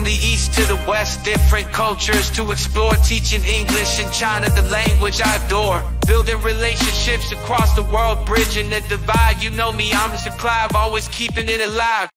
From the east to the west, different cultures to explore. Teaching English in China, the language I adore. Building relationships across the world, bridging the divide. You know me, I'm Mr. Clive, always keeping it alive.